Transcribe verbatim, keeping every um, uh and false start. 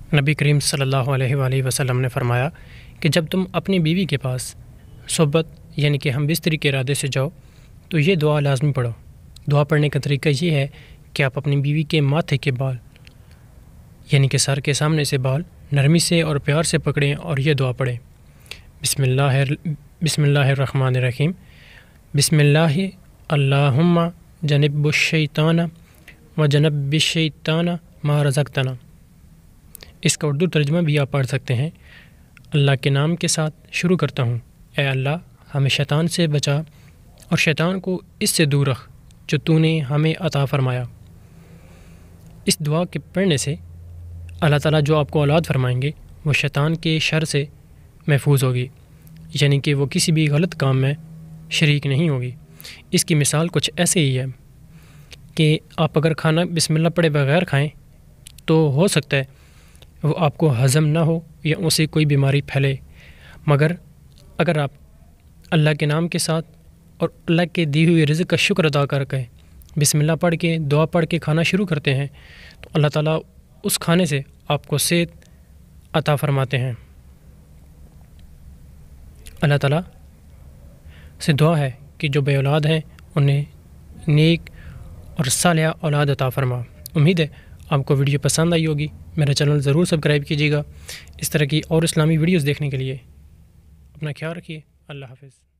نبی کریم صلی اللہ علیہ وآلہ وسلم نے فرمایا کہ جب تم اپنی بیوی کے پاس صحبت یعنی کہ ہمبستری کے ارادے سے جاؤ تو یہ دعا لازمی پڑھو۔ دعا پڑھنے کا طریقہ یہ ہے کہ آپ اپنی بیوی کے ماتھے کے بال یعنی کہ سر کے سامنے سے بال نرمی سے اور پیار سے پکڑیں اور یہ دعا پڑھیں، بسم اللہ بسم اللہ الرحمن الرحیم، بسم اللہ اللہم جنب الشیطان و جنب الشیطان ما رزقتنا۔ اس کا اردو ترجمہ بھی آپ پڑھ سکتے ہیں، اللہ کے نام کے ساتھ شروع کرتا ہوں، اے اللہ ہمیں شیطان سے بچا اور شیطان کو اس سے دور رکھ جو تو نے ہمیں عطا فرمایا۔ اس دعا کے پڑھنے سے اللہ تعالیٰ جو آپ کو اولاد فرمائیں گے وہ شیطان کے شر سے محفوظ ہوگی، یعنی کہ وہ کسی بھی غلط کام میں شریک نہیں ہوگی۔ اس کی مثال کچھ ایسے ہی ہے کہ آپ اگر کھانا بسم اللہ پڑھے بغیر کھائیں تو ہو سکتا ہے وہ آپ کو ہضم نہ ہو یا اسے کوئی بیماری پھیلے، مگر اگر آپ اللہ کے نام کے ساتھ اور اللہ کے دی ہوئی رزق کا شکر ادا کر کے بسم اللہ پڑھ کے دعا پڑھ کے کھانا شروع کرتے ہیں تو اللہ تعالیٰ اس کھانے سے آپ کو صحت عطا فرماتے ہیں۔ اللہ تعالیٰ سے دعا ہے کہ جو بے اولاد ہیں انہیں نیک اور صالحہ اولاد عطا فرما۔ امید ہے آپ کو ویڈیو پسند آئی ہوگی، میرا چینل ضرور سبسکرائب کیجیے گا۔ اس طرح کی اور اسلامی ویڈیوز دیکھنے کے لیے اپنا خیال رکھیے۔ اللہ حافظ۔